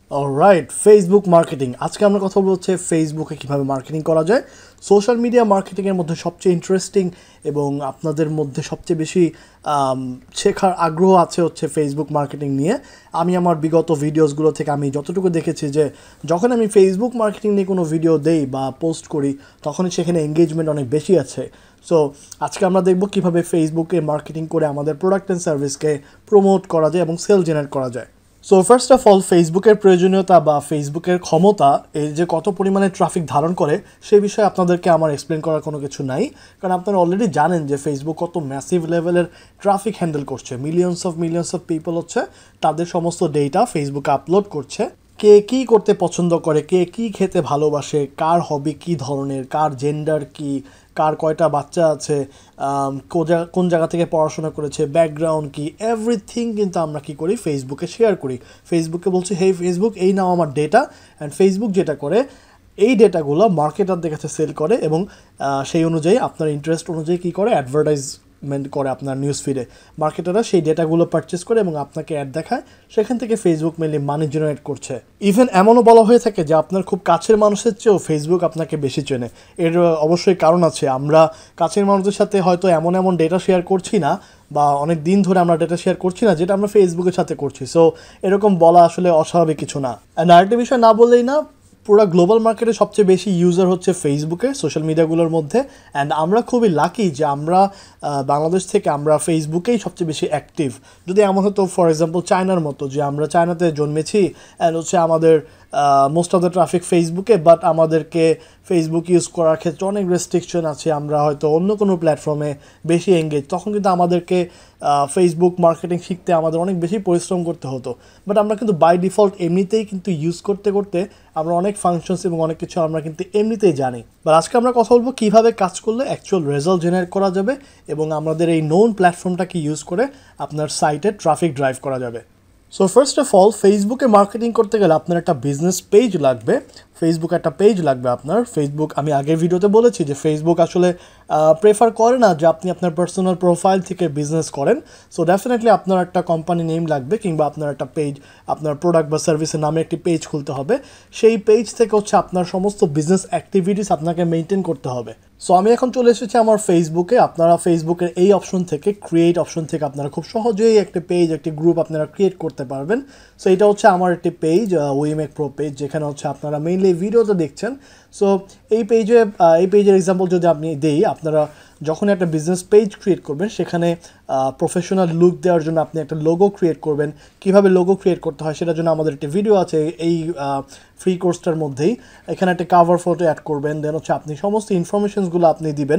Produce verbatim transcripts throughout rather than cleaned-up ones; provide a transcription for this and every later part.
Alright, Facebook marketing. আজকে আমরা কথা বলবো হচ্ছে ফেসবুকে কীভাবে মার্কেটিং করা যায়। সোশ্যাল মিডিয়া মার্কেটিংয়ের মধ্যে সবচেয়ে ইন্টারেস্টিং এবং আপনাদের মধ্যে সবচেয়ে বেশি শেখার আগ্রহ আছে হচ্ছে ফেসবুক মার্কেটিং নিয়ে। আমি আমার বিগত ভিডিওসগুলো থেকে আমি যতটুকু দেখেছি যে যখন আমি ফেসবুক মার্কেটিং নিয়ে কোনো ভিডিও দেই বা পোস্ট করি তখনই সেখানে এঙ্গেজমেন্ট অনেক বেশি আছে। সো আজকে আমরা দেখব কীভাবে ফেসবুকে মার্কেটিং করে আমাদের প্রোডাক্ট অ্যান্ড সার্ভিসকে প্রমোট করা যায় এবং সেল জেনারেট করা যায়। সো ফার্স্ট অফ অল, ফেসবুকের প্রয়োজনীয়তা বা ফেসবুকের ক্ষমতা এই যে কত পরিমাণে ট্রাফিক ধারণ করে সে বিষয়ে আপনাদেরকে আমার এক্সপ্লেন করার কোনো কিছু নাই, কারণ আপনারা অলরেডি জানেন যে ফেসবুক কত ম্যাসিভ লেভেলের ট্রাফিক হ্যান্ডেল করছে। Millions of millions of people হচ্ছে তাদের সমস্ত ডেটা ফেসবুকে আপলোড করছে। কে কী করতে পছন্দ করে, কে কী খেতে ভালোবাসে, কার হবি কী ধরনের, কার জেন্ডার কী, কার কয়টা বাচ্চা আছে, কোন জায়গা থেকে পড়াশোনা করেছে, ব্যাকগ্রাউন্ড কি, এভরিথিং কিন্তু আমরা কী করি ফেসবুকে শেয়ার করি। ফেসবুকে বলছি হেই ফেসবুক, এই নাও আমার ডেটা। অ্যান্ড ফেসবুক যেটা করে এই ডেটাগুলো মার্কেটারদের কাছে সেল করে এবং সেই অনুযায়ী আপনার ইন্টারেস্ট অনুযায়ী কী করে অ্যাডভার্টাইজমেন্ট করে আপনার নিউজ ফিডে। মার্কেটাররা সেই ডেটাগুলো পারচেস করে এবং আপনাকে অ্যাড দেখায়, সেখান থেকে ফেসবুক মেনলি মানি জেনারেট করছে। ইভেন এমনও বলা হয়ে থাকে যে আপনার খুব কাছের মানুষের চেয়েও ফেসবুক আপনাকে বেশি চেনে। এর অবশ্যই কারণ আছে। আমরা কাছের মানুষদের সাথে হয়তো এমন এমন ডেটা শেয়ার করছি না বা অনেক দিন ধরে আমরা ডেটা শেয়ার করছি না যেটা আমরা ফেসবুকের সাথে করছি। সো এরকম বলা আসলে অস্বাভাবিক কিছু না। অ্যান্ড আরেকটা বিষয় না বললেই না, পুরো গ্লোবাল মার্কেটে সবচেয়ে বেশি ইউজার হচ্ছে ফেসবুকে সোশ্যাল মিডিয়াগুলোর মধ্যে। অ্যান্ড আমরা খুবই লাকি যে আমরা বাংলাদেশ থেকে আমরা ফেসবুকেই সবচেয়ে বেশি অ্যাক্টিভ। যদি এমন হতো ফর এক্সাম্পল চায়নার মতো যে আমরা চায়নাতে জন্মেছি অ্যান্ড হচ্ছে আমাদের মোস্ট অফ দ্য ট্রাফিক ফেসবুকে, বাট আমাদেরকে ফেসবুক ইউজ করার ক্ষেত্রে অনেক রেস্ট্রিকশন আছে, আমরা হয়তো অন্য কোনো প্ল্যাটফর্মে বেশি এঙ্গেজ, তখন কিন্তু আমাদেরকে ফেসবুক মার্কেটিং শিখতে আমাদের অনেক বেশি পরিশ্রম করতে হতো। বাট আমরা কিন্তু বাই ডিফল্ট এমনিতেই কিন্তু ইউজ করতে করতে আমরা অনেক ফাংশনস এবং অনেক কিছু আমরা কিন্তু এমনিতেই জানি। বাট আজকে আমরা কথা বলবো কীভাবে কাজ করলে অ্যাকচুয়াল রেজাল্ট জেনারেট করা যাবে এবং আমাদের এই নোন প্ল্যাটফর্মটাকে ইউজ করে আপনার সাইটে ট্রাফিক ড্রাইভ করা যাবে। সো ফার্স্ট অফ অল, ফেসবুকে মার্কেটিং করতে গেলে আপনার একটা বিজনেস পেজ লাগবে। ফেসবুক একটা পেজ লাগবে আপনার। ফেসবুক, আমি আগের ভিডিওতে বলেছি যে ফেসবুক আসলে প্রেফার করে না যে আপনি আপনার পার্সোনাল প্রোফাইল থেকে বিজনেস করেন। সো ডেফিনেটলি আপনার একটা কোম্পানি নেম লাগবে কিংবা আপনার একটা পেজ, আপনার প্রোডাক্ট বা সার্ভিসের নামে একটি পেজ খুলতে হবে। সেই পেজ থেকে হচ্ছে আপনার সমস্ত বিজনেস অ্যাক্টিভিটিস আপনাকে মেনটেন করতে হবে। সো আমি এখন চলে এসেছি আমার ফেসবুকে। আপনারা ফেসবুকের এই অপশন থেকে, ক্রিয়েট অপশন থেকে আপনারা খুব সহজেই একটি পেজ, একটি গ্রুপ আপনারা ক্রিয়েট করতে পারবেন। সো এটা হচ্ছে আমার একটি পেজ, উইমেক প্রো পেজ, যেখানে হচ্ছে আপনারা মেইনলি ভিডিওতে দেখছেন। সো এই পেজে, এই পেজের এক্সাম্পল যদি আপনি দেই, আপনারা যখন একটা বিজনেস পেজ ক্রিয়েট করবেন সেখানে প্রফেশনাল লুক দেওয়ার জন্য আপনি একটা লোগো ক্রিয়েট করবেন। কীভাবে লোগো ক্রিয়েট করতে হয় সেটার জন্য আমাদের একটি ভিডিও আছে এই ফ্রি কোর্সটার মধ্যেই। এখানে একটা কাভার ফটো অ্যাড করবেন, দেন হচ্ছে আপনি সমস্ত ইনফরমেশনসগুলো আপনি দিবেন।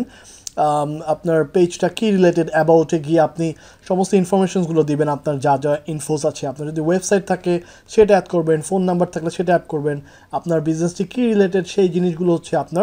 আপনার পেজটা কী রিলেটেড, অ্যাবাউটে গিয়ে আপনি সমস্ত ইনফরমেশনসগুলো দিবেন, আপনার যা যা ইনফোস আছে। আপনার যদি ওয়েবসাইট থাকে সেটা অ্যাড করবেন, ফোন নাম্বার থাকলে সেটা অ্যাড করবেন। আপনার বিজনেসটি কী রিলেটেড সেই জিনিসগুলো হচ্ছে আপনার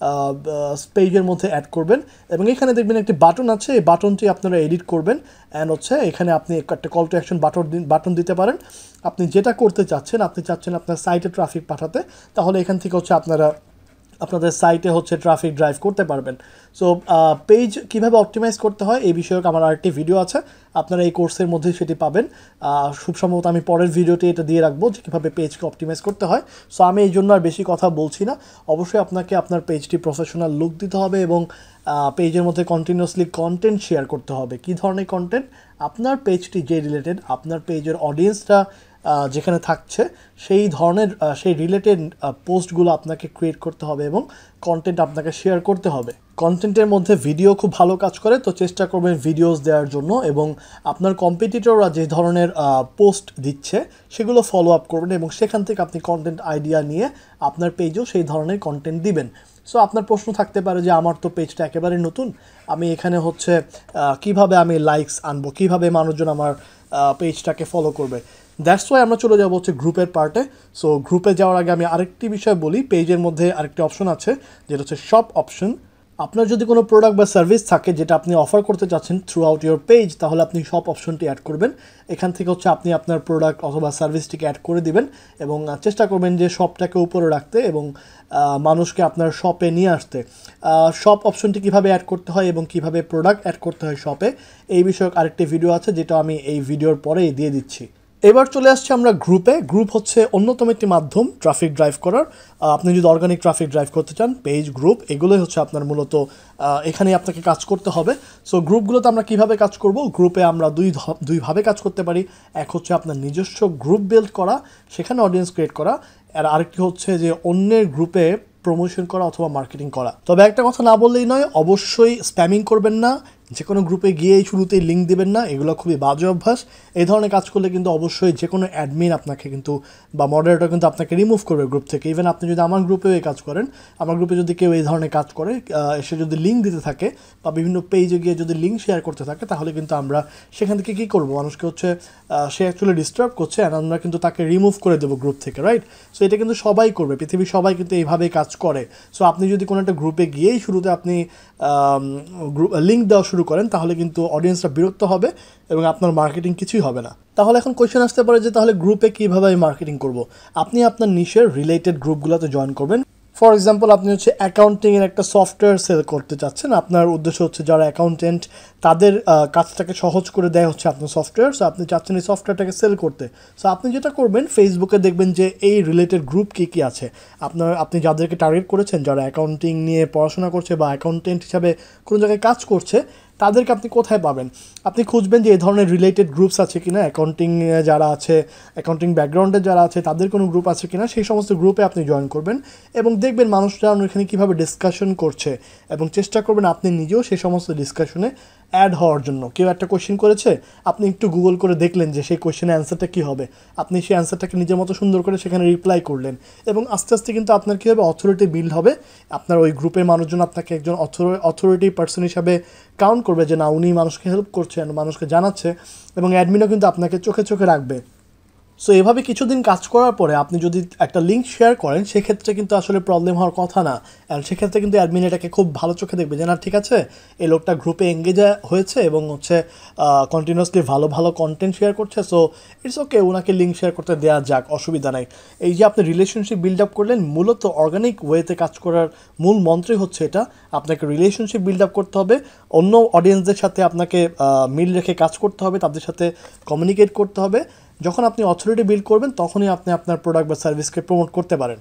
পেজের মধ্যে অ্যাড করবেন। এবং এখানে দেখবেন একটি বাটন আছে, এই বাটনটি আপনারা এডিট করবেন। অ্যান্ড হচ্ছে এখানে আপনি একটা call to action button button দিতে পারেন। আপনি যেটা করতে চাচ্ছেন, আপনি চাচ্ছেন আপনার সাইটে ট্রাফিক পাঠাতে, তাহলে এখান থেকে হচ্ছে আপনারা আপনাদের সাইটে হচ্ছে ট্রাফিক ড্রাইভ করতে পারবেন। সো পেজ কীভাবে অপটিমাইজ করতে হয় এই বিষয়ক আমার আরেকটি ভিডিও আছে, আপনারা এই কোর্সের মধ্যে সেটি পাবেন। খুব সম্ভবত আমি পরের ভিডিওতে এটা দিয়ে রাখবো যে কীভাবে পেজকে অপটিমাইজ করতে হয়। সো আমি এই জন্য আর বেশি কথা বলছি না। অবশ্যই আপনাকে আপনার পেজটি প্রফেশনাল লুক দিতে হবে এবং পেজের মধ্যে কন্টিনিউয়াসলি কন্টেন্ট শেয়ার করতে হবে। কী ধরনের কন্টেন্ট? আপনার পেজটি যে রিলেটেড, আপনার পেজের অডিয়েন্সটা যেখানে থাকছে সেই ধরনের, সেই রিলেটেড পোস্টগুলো আপনাকে ক্রিয়েট করতে হবে এবং কন্টেন্ট আপনাকে শেয়ার করতে হবে। কন্টেন্টের মধ্যে ভিডিও খুব ভালো কাজ করে, তো চেষ্টা করবেন ভিডিওস দেওয়ার জন্য এবং আপনার কম্পিটিটররা যে ধরনের পোস্ট দিচ্ছে সেগুলো ফলো আপ করবেন এবং সেখান থেকে আপনি কন্টেন্ট আইডিয়া নিয়ে আপনার পেজেও সেই ধরনের কন্টেন্ট দিবেন। সো আপনার প্রশ্ন থাকতে পারে যে আমার তো পেজটা একেবারে নতুন, আমি এখানে হচ্ছে কিভাবে আমি লাইকস আনবো, কিভাবে মানুষজন আমার পেজটাকে ফলো করবে। দ্যাটস ওয়াই আমরা চলে যাবো হচ্ছে গ্রুপের পার্টে। সো গ্রুপে যাওয়ার আগে আমি আরেকটি বিষয় বলি, পেজের মধ্যে আরেকটি অপশন আছে যেটা হচ্ছে শপ অপশন। আপনার যদি কোনো প্রোডাক্ট বা সার্ভিস থাকে যেটা আপনি অফার করতে চাচ্ছেন থ্রু আউট ইউর পেজ, তাহলে আপনি শপ অপশনটি অ্যাড করবেন। এখান থেকে হচ্ছে আপনি আপনার প্রোডাক্ট অথবা সার্ভিসটিকে অ্যাড করে দিবেন এবং চেষ্টা করবেন যে শপটাকে উপরে রাখতে এবং মানুষকে আপনার শপে নিয়ে আসতে। শপ অপশনটি কীভাবে অ্যাড করতে হয় এবং কীভাবে প্রোডাক্ট অ্যাড করতে হয় শপে, এই বিষয়ক আরেকটি ভিডিও আছে যেটা আমি এই ভিডিওর পরেই দিয়ে দিচ্ছি। এবার চলে আসছে আমরা গ্রুপে। গ্রুপ হচ্ছে অন্যতম একটি মাধ্যম ট্রাফিক ড্রাইভ করার। আপনি যদি অর্গানিক ট্রাফিক ড্রাইভ করতে চান, পেজ, গ্রুপ এগুলোই হচ্ছে আপনার মূলত এখানে আপনাকে কাজ করতে হবে। সো গ্রুপগুলোতে আমরা কিভাবে কাজ করব? গ্রুপে আমরা দুই দুইভাবে কাজ করতে পারি। এক হচ্ছে আপনার নিজস্ব গ্রুপ বিল্ড করা, সেখানে অডিয়েন্স ক্রিয়েট করা, আর আরেকটি হচ্ছে যে অন্যের গ্রুপে প্রমোশন করা অথবা মার্কেটিং করা। তবে একটা কথা না বললেই নয়, অবশ্যই স্প্যামিং করবেন না, যে কোনো গ্রুপে গিয়েই শুরুতেই লিঙ্ক দেবেন না, এগুলো খুবই বাজে অভ্যাস। এই ধরনের কাজ করলে কিন্তু অবশ্যই যে কোনো অ্যাডমিন আপনাকে কিন্তু বা মডারেটর কিন্তু আপনাকে রিমুভ করবে গ্রুপ থেকে। ইভেন আপনি যদি আমার গ্রুপেও এই কাজ করেন, আমার গ্রুপে যদি কেউ এই ধরনের কাজ করে, এসে যদি লিঙ্ক দিতে থাকে বা বিভিন্ন পেজে গিয়ে যদি লিঙ্ক শেয়ার করতে থাকে, তাহলে কিন্তু আমরা সেখান থেকে কী করবো, মানুষকে হচ্ছে সে অ্যাকচুয়ালি ডিস্টার্ব করছে অ্যান্ড আমরা কিন্তু তাকে রিমুভ করে দেবো গ্রুপ থেকে, রাইট? সো এটা কিন্তু সবাই করবে, পৃথিবীর সবাই কিন্তু এইভাবেই কাজ করে। সো আপনি যদি কোনো একটা গ্রুপে গিয়েই শুরুতে আপনি গ্রুপ লিঙ্ক দেওয়া শুরু করেন, তাহলে কিন্তু অডিয়েন্সরা বিরক্ত হবে এবং আপনার মার্কেটিং কিছুই হবে না। তাহলে এখন কোয়েশ্চেন আসতে পারে যে তাহলে গ্রুপে কীভাবে আমি মার্কেটিং করব? আপনি আপনার নিশের রিলেটেড গ্রুপগুলোতে জয়েন করবেন। ফর এক্সাম্পল, আপনি হচ্ছে অ্যাকাউন্টিংয়ের একটা সফটওয়্যার সেল করতে চাচ্ছেন। আপনার উদ্দেশ্য হচ্ছে যারা অ্যাকাউন্টেন্ট তাদের কাজটাকে সহজ করে দেয় হচ্ছে আপনার সফটওয়্যার। সো আপনি চাচ্ছেন এই সফটওয়্যারটাকে সেল করতে। সো আপনি যেটা করবেন, ফেসবুকে দেখবেন যে এই রিলেটেড গ্রুপ কী কী আছে। আপনার আপনি যাদেরকে টার্গেট করেছেন, যারা অ্যাকাউন্টিং নিয়ে পড়াশোনা করছে বা অ্যাকাউন্টেন্ট হিসাবে কোনো জায়গায় কাজ করছে, তাদেরকে আপনি কোথায় পাবেন? আপনি খুঁজবেন যে এই ধরনের রিলেটেড গ্রুপস আছে কিনা, অ্যাকাউন্টিং যারা আছে, অ্যাকাউন্টিং ব্যাকগ্রাউন্ডে যারা আছে তাদের কোনো গ্রুপ আছে কিনা, সেই সমস্ত গ্রুপে আপনি জয়েন করবেন এবং দেখবেন মানুষরা ওখানে কীভাবে ডিসকাশন করছে এবং চেষ্টা করবেন আপনি নিজেও সেই সমস্ত ডিসকাশনে অ্যাড হওয়ার জন্য। কেউ একটা কোয়েশ্চেন করেছে, আপনি একটু গুগল করে দেখলেন যে সেই কোয়েশ্চেনের অ্যান্সারটা কী হবে, আপনি সেই অ্যান্সারটাকে নিজের মতো সুন্দর করে সেখানে রিপ্লাই করলেন এবং আস্তে আস্তে কিন্তু আপনার কী হবে, অথরিটি বিল্ড হবে। আপনার ওই গ্রুপের মানুষজন আপনাকে একজন অথরিটি পার্সন হিসাবে কাউন্ট করবে যে না, উনি মানুষকে হেল্প করছেন, মানুষকে জানাচ্ছে, এবং অ্যাডমিনও কিন্তু আপনাকে চোখে চোখে রাখবে। সো এভাবে কিছুদিন কাজ করার পরে আপনি যদি একটা লিঙ্ক শেয়ার করেন, সেক্ষেত্রে কিন্তু আসলে প্রবলেম হওয়ার কথা না। আর সেক্ষেত্রে কিন্তু অ্যাডমিন এটাকে খুব ভালো চোখে দেখবে যে না, ঠিক আছে, এই লোকটা গ্রুপে এঙ্গেজ হয়েছে এবং হচ্ছে কন্টিনিউয়াসলি ভালো ভালো কন্টেন্ট শেয়ার করছে। সো ইটস ওকে, ওনাকে লিঙ্ক শেয়ার করতে দেওয়া যাক, অসুবিধা নাই। এই যে আপনি রিলেশনশিপ বিল্ড আপ করলেন, মূলত অর্গানিক ওয়েতে কাজ করার মূল মন্ত্রই হচ্ছে এটা। আপনাকে রিলেশনশিপ বিল্ড আপ করতে হবে, অন্য অডিয়েন্সদের সাথে আপনাকে মিল রেখে কাজ করতে হবে, তাদের সাথে কমিউনিকেট করতে হবে। যখন আপনি অথরিটি বিল্ড করবেন, তখনই আপনি আপনার প্রোডাক্ট বা সার্ভিসকে প্রমোট করতে পারেন।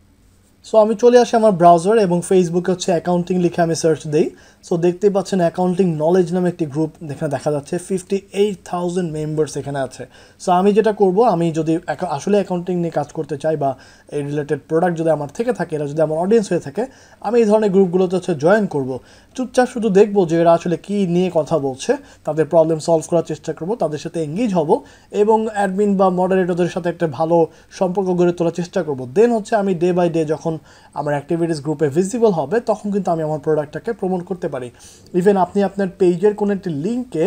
সো আমি চলে আসি আমার ব্রাউজার এবং ফেসবুকে হচ্ছে অ্যাকাউন্টিং লিখে আমি সার্চ দিই। সো দেখতেই পাচ্ছেন অ্যাকাউন্টিং নলেজ নামে একটি গ্রুপ এখানে দেখা যাচ্ছে, ফিফটি এইট থাউজেন্ড মেম্বার্স এখানে আছে। সো আমি যেটা করব, আমি যদি আসলে অ্যাকাউন্টিং নিয়ে কাজ করতে চাই বা এই রিলেটেড প্রোডাক্ট যদি আমার থেকে থাকে, এরা যদি আমার অডিয়েন্স হয়ে থাকে, আমি এই ধরনের গ্রুপগুলোতে হচ্ছে জয়েন করব। চুপচাপ শুধু দেখবো যে এরা আসলে কী নিয়ে কথা বলছে, তাদের প্রবলেম সলভ করার চেষ্টা করব, তাদের সাথে এঙ্গেজ হব এবং অ্যাডমিন বা মডারেটরদের সাথে একটা ভালো সম্পর্ক গড়ে তোলার চেষ্টা করব। দেন হচ্ছে আমি ডে বাই ডে যখন আমার অ্যাক্টিভিটিস গ্রুপে ভিজিবল হবে, তখন কিন্তু আমি আমার প্রোডাক্টটাকে প্রমোট করতে পারি। ইভেন আপনি আপনার পেজের কোনো একটি লিঙ্কে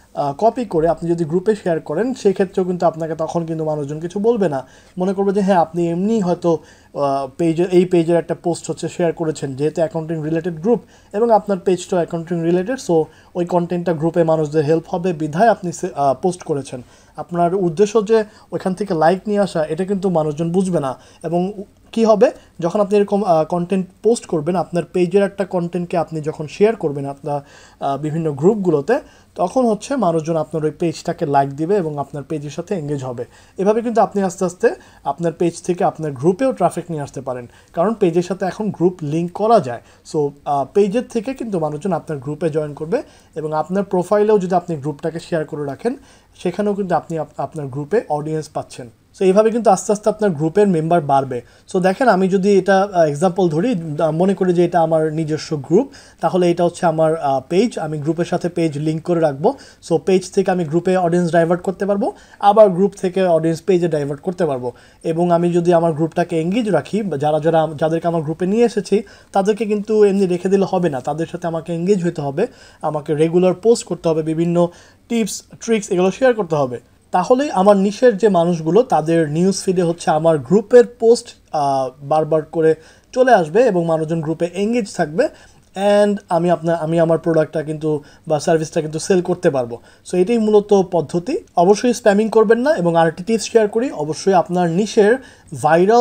কপি করে আপনি যদি গ্রুপে শেয়ার করেন, সেক্ষেত্রেও কিন্তু আপনাকে তখন কিন্তু মানুষজন কিছু বলবে না, মনে করবে যে হ্যাঁ, আপনি এমনি হয়তো পেজের এই পেজের একটা পোস্ট হচ্ছে শেয়ার করেছেন, যেহেতু অ্যাকাউন্টিং রিলেটেড গ্রুপ এবং আপনার পেজটাও অ্যাকাউন্টিং রিলেটেড। সো ওই কন্টেন্টটা গ্রুপে মানুষদের হেল্প হবে বিধায় আপনি পোস্ট করেছেন। আপনার উদ্দেশ্য যে ওইখান থেকে লাইক নিয়ে আসা, এটা কিন্তু মানুষজন বুঝবে না। এবং কী হবে, যখন আপনি এরকম কন্টেন্ট পোস্ট করবেন, আপনার পেজের একটা কন্টেন্টকে আপনি যখন শেয়ার করবেন আপনার বিভিন্ন গ্রুপগুলোতে, তখন হচ্ছে মানুষজন আপনার ওই পেজটাকে লাইক দিবে এবং আপনার পেজের সাথে এঙ্গেজ হবে। এভাবে কিন্তু আপনি আস্তে আস্তে আপনার পেজ থেকে আপনার গ্রুপেও ট্রাফিক নিয়ে আসতে পারেন, কারণ পেজের সাথে এখন গ্রুপ লিঙ্ক করা যায়। সো পেজের থেকে কিন্তু মানুষজন আপনার গ্রুপে জয়েন করবে এবং আপনার প্রোফাইলেও যদি আপনি গ্রুপটাকে শেয়ার করে রাখেন, সেখানেও কিন্তু আপনি আপনার গ্রুপে অডিয়েন্স পাচ্ছেন। সো এইভাবে কিন্তু আস্তে আস্তে আপনার গ্রুপের মেম্বার বাড়বে। সো দেখেন, আমি যদি এটা এক্সাম্পল ধরি, মনে করি যে এটা আমার নিজস্ব গ্রুপ, তাহলে এটা হচ্ছে আমার পেজ, আমি গ্রুপের সাথে পেজ লিঙ্ক করে রাখবো। সো পেজ থেকে আমি গ্রুপে অডিয়েন্স ডাইভার্ট করতে পারবো, আবার গ্রুপ থেকে অডিয়েন্স পেজে ডাইভার্ট করতে পারবো। এবং আমি যদি আমার গ্রুপটাকে এঙ্গেজ রাখি, যারা যারা যাদেরকে আমার গ্রুপে নিয়ে এসেছি, তাদেরকে কিন্তু এমনি রেখে দিলে হবে না, তাদের সাথে আমাকে এঙ্গেজ হতে হবে, আমাকে রেগুলার পোস্ট করতে হবে, বিভিন্ন টিপস ট্রিক্স এগুলো শেয়ার করতে হবে। তাহলেই আমার নিশের যে মানুষগুলো, তাদের নিউজ ফিডে হচ্ছে আমার গ্রুপের পোস্ট বারবার করে চলে আসবে এবং মানুষজন গ্রুপে এঙ্গেজ থাকবে, অ্যান্ড আমি আপনার আমি আমার প্রোডাক্টটা কিন্তু বা সার্ভিসটা কিন্তু সেল করতে পারবো। সো এটাই মূলত পদ্ধতি। অবশ্যই স্প্যামিং করবেন না। এবং আরেকটি টিপস শেয়ার করি, অবশ্যই আপনার নিশের ভাইরাল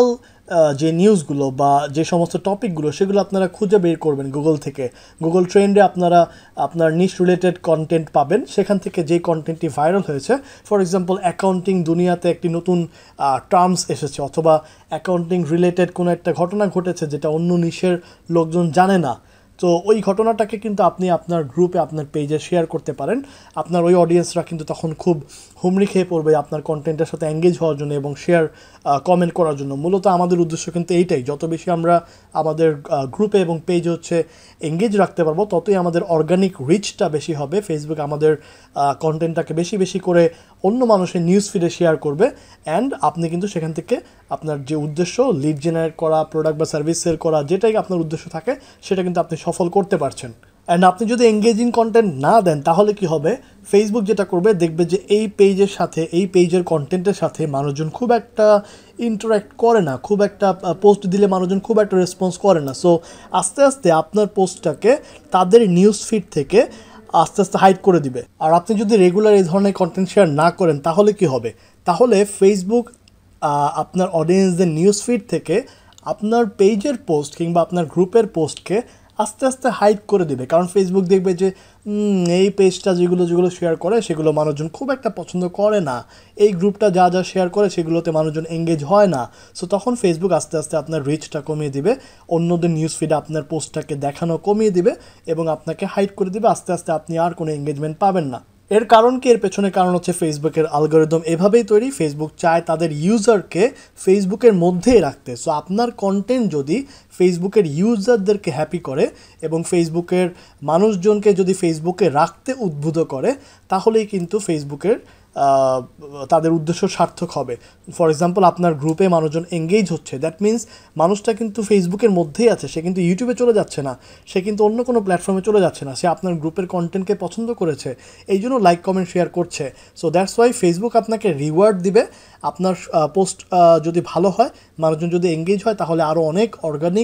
যে নিউজগুলো বা যে সমস্ত টপিকগুলো সেগুলো আপনারা খুঁজে বের করবেন গুগল থেকে। গুগল ট্রেন্ডে আপনারা আপনার নিশ রিলেটেড কন্টেন্ট পাবেন, সেখান থেকে যে কন্টেন্টটি ভাইরাল হয়েছে, ফর এক্সাম্পল অ্যাকাউন্টিং দুনিয়াতে একটি নতুন টার্মস এসেছে, অথবা অ্যাকাউন্টিং রিলেটেড কোনো একটা ঘটনা ঘটেছে যেটা অন্য নিশের লোকজন জানে না, তো ওই ঘটনাটাকে কিন্তু আপনি আপনার গ্রুপে আপনার পেজে শেয়ার করতে পারেন। আপনার ওই অডিয়েন্সরা কিন্তু তখন খুব হুমড়ি খেয়ে পড়বে আপনার কন্টেন্টের সাথে এঙ্গেজ হওয়ার জন্য এবং শেয়ার কমেন্ট করার জন্য। মূলত আমাদের উদ্দেশ্য কিন্তু এইটাই, যত বেশি আমরা আমাদের গ্রুপে এবং পেজে হচ্ছে এঙ্গেজ রাখতে পারবো ততই আমাদের অর্গানিক রিচটা বেশি হবে। ফেসবুক আমাদের কন্টেন্টটাকে বেশি বেশি করে অন্য মানুষের নিউজ ফিডে শেয়ার করবে, অ্যান্ড আপনি কিন্তু সেখান থেকে আপনার যে উদ্দেশ্য লিড জেনারেট করা, প্রোডাক্ট বা সার্ভিস সেল করা, যেটাই আপনার উদ্দেশ্য থাকে সেটা কিন্তু আপনি সফল করতে পারছেন। অ্যান্ড আপনি যদি এঙ্গেজিং কন্টেন্ট না দেন তাহলে কি হবে, ফেসবুক যেটা করবে দেখবে যে এই পেজের সাথে, এই পেজের কন্টেন্টের সাথে মানুষজন খুব একটা ইন্টারাক্ট করে না, খুব একটা পোস্ট দিলে মানুষজন খুব একটা রেসপন্স করে না। সো আস্তে আস্তে আপনার পোস্টটাকে তাদের নিউজ ফিড থেকে আস্তে আস্তে হাইড করে দিবে। আর আপনি যদি রেগুলার এই ধরনের কন্টেন্ট শেয়ার না করেন তাহলে কি হবে, তাহলে ফেসবুক আপনার অডিয়েন্সদের নিউজ ফিড থেকে আপনার পেজের পোস্ট কিংবা আপনার গ্রুপের পোস্টকে আস্তে আস্তে হাইড করে দেবে। কারণ ফেসবুক দেখবে যে এই পেজটা যেগুলো যেগুলো শেয়ার করে সেগুলো মানুষজন খুব একটা পছন্দ করে না, এই গ্রুপটা যা যা শেয়ার করে সেগুলোতে মানুষজন এঙ্গেজ হয় না। সো তখন ফেসবুক আস্তে আস্তে আপনার রিচটা কমিয়ে দিবে, অন্যদের নিউজ ফিডে আপনার পোস্টটাকে দেখানো কমিয়ে দিবে এবং আপনাকে হাইড করে দিবে। আস্তে আস্তে আপনি আর কোনো এঙ্গেজমেন্ট পাবেন না। এর কারণ কি? এর পেছনে কারণ হচ্ছে ফেসবুকের অ্যালগরিদম এভাবেই তৈরি, ফেসবুক চায় তাদের ইউজারকে ফেসবুকের মধ্যেই রাখতে। সো আপনার কন্টেন্ট যদি ফেসবুকের ইউজারদেরকে হ্যাপি করে এবং ফেসবুকের মানুষজনকে যদি ফেসবুকে রাখতে উদ্বুদ্ধ করে তাহলেই কিন্তু ফেসবুকের তাদের উদ্দেশ্য সার্থক হবে। ফর এক্সাম্পল আপনার গ্রুপে মানুষজন এঙ্গেজ হচ্ছে, দ্যাট মিন্স মানুষটা কিন্তু ফেসবুকের মধ্যেই আছে, সে কিন্তু ইউটিউবে চলে যাচ্ছে না, সে কিন্তু অন্য কোনো প্ল্যাটফর্মে চলে যাচ্ছে না, সে আপনার গ্রুপের কন্টেন্টকে পছন্দ করেছে, এই জন্য লাইক কমেন্ট শেয়ার করছে। সো দ্যাটস ওয়াই ফেসবুক আপনাকে রিওয়ার্ড দিবে। আপনার পোস্ট যদি ভালো হয়, মানুষজন যদি এঙ্গেজ হয়, তাহলে আরও অনেক অর্গানিক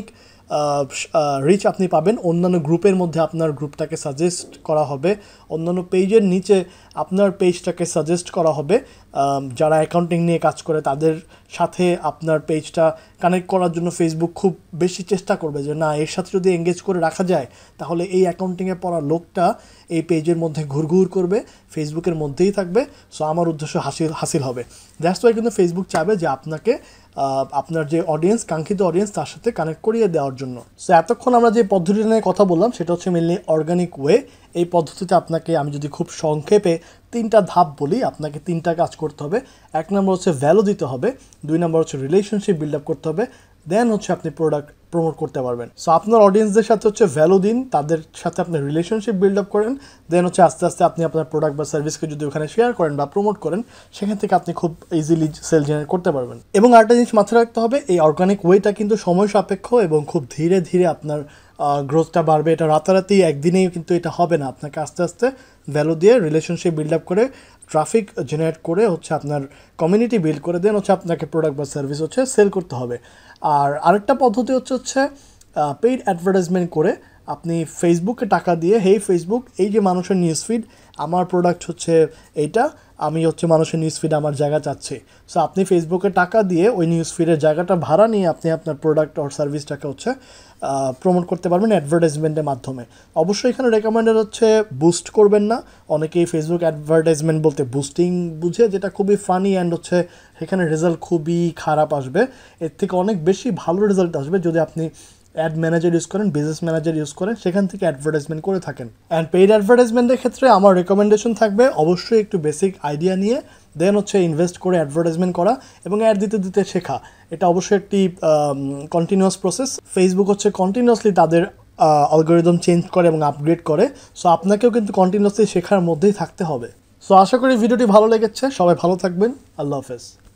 রিচ আপনি পাবেন। অন্যান্য গ্রুপের মধ্যে আপনার গ্রুপটাকে সাজেস্ট করা হবে, অন্যান্য পেজের নিচে আপনার পেজটাকে সাজেস্ট করা হবে। যারা অ্যাকাউন্টিং নিয়ে কাজ করে তাদের সাথে আপনার পেজটা কানেক্ট করার জন্য ফেসবুক খুব বেশি চেষ্টা করবে যে না, এর সাথে যদি এঙ্গেজ করে রাখা যায় তাহলে এই অ্যাকাউন্টিংয়ে পড়া লোকটা এই পেজের মধ্যে ঘুরঘুর করবে, ফেসবুকের মধ্যেই থাকবে। সো আমার উদ্দেশ্য হাসিল হাসিল হবে। দ্যাটস ওয়াই কিন্তু ফেসবুক চাইবে যে আপনাকে আপনার যে অডিয়েন্স, কাঙ্ক্ষিত অডিয়েন্স, তার সাথে কানেক্ট করিয়ে দেওয়ার জন্য। সো এতক্ষণ আমরা যে পদ্ধতি নিয়ে কথা বললাম সেটা হচ্ছে মেনলি অর্গানিক ওয়ে। এই পদ্ধতিতে আপনাকে আমি যদি খুব সংক্ষেপে তিনটা ধাপ বলি, আপনাকে তিনটা কাজ করতে হবে। এক নম্বর হচ্ছে ভ্যালু দিতে হবে, দুই নম্বর হচ্ছে রিলেশনশিপ বিল্ড আপ করতে হবে, দেন হচ্ছে আপনি প্রোডাক্ট প্রমোট করতে পারবেন। সো আপনার অডিয়েন্সদের সাথে হচ্ছে ভ্যালু দিন, তাদের সাথে আপনি রিলেশনশিপ বিল্ড আপ করেন, দেন হচ্ছে আস্তে আস্তে আপনি আপনার প্রোডাক্ট বা সার্ভিসকে যদি ওখানে শেয়ার করেন বা প্রমোট করেন, সেখান থেকে আপনি খুব ইজিলি সেল জেনারেট করতে পারবেন। এবং আরেকটা জিনিস মাথায় রাখতে হবে, এই অর্গানিক ওয়েটা কিন্তু সময় সাপেক্ষ এবং খুব ধীরে ধীরে আপনার গ্রোথটা বাড়বে। এটা রাতারাতি একদিনেই কিন্তু এটা হবে না, আপনাকে আস্তে আস্তে ভ্যালু দিয়ে রিলেশনশিপ বিল্ড আপ করে ট্রাফিক জেনারেট করে হচ্ছে আপনার কমিউনিটি বিল্ড করে দেন হচ্ছে আপনাকে প্রোডাক্ট বা সার্ভিস হচ্ছে সেল করতে হবে। আর আরেকটা পদ্ধতি হচ্ছে হচ্ছে পেইড অ্যাডভার্টাইজমেন্ট করে আপনি ফেসবুকে টাকা দিয়ে, হেই ফেসবুক, এই যে মানুষের নিউজ ফিড, আমার প্রোডাক্ট হচ্ছে এইটা, আমি হচ্ছে মানুষের নিউজ ফিডে আমার জায়গা চাচ্ছি। সো আপনি ফেসবুকে টাকা দিয়ে ওই নিউজ ফিডের জায়গাটা ভাড়া নিয়ে আপনি আপনার প্রোডাক্ট আর সার্ভিসটাকে হচ্ছে প্রমোট করতে পারবেন অ্যাডভার্টাইজমেন্টের মাধ্যমে। অবশ্যই এখানে রেকমেন্ডেড হচ্ছে বুস্ট করবেন না। অনেকেই ফেসবুক অ্যাডভার্টাইজমেন্ট বলতে বুস্টিং বুঝে, যেটা খুবই ফানি অ্যান্ড হচ্ছে এখানে রেজাল্ট খুবই খারাপ আসবে। এর থেকে অনেক বেশি ভালো রেজাল্ট আসবে যদি আপনি অ্যাড ম্যানেজার ইউজ করেন, বিজনেস ম্যানেজার ইউজ করেন, সেখান থেকে অ্যাডভার্টাইজমেন্ট করে থাকেন। অ্যান্ড পেইড অ্যাডভার্টাইজমেন্টের ক্ষেত্রে আমার রেকমেন্ডেশন থাকবে অবশ্যই একটু বেসিক আইডিয়া নিয়ে দেন হচ্ছে ইনভেস্ট করে অ্যাডভার্টাইজমেন্ট করা এবং অ্যাড দিতে দিতে শেখা। এটা অবশ্যই একটি কন্টিনিউয়াস প্রসেস। ফেসবুক হচ্ছে কন্টিনিউয়াসলি তাদের অ্যালগরিদম চেঞ্জ করে এবং আপগ্রেড করে। সো আপনাকেও কিন্তু কন্টিনিউয়াসলি শেখার মধ্যেই থাকতে হবে। সো আশা করি ভিডিওটি ভালো লেগেছে। সবাই ভালো থাকবেন। আল্লাহ হাফেজ।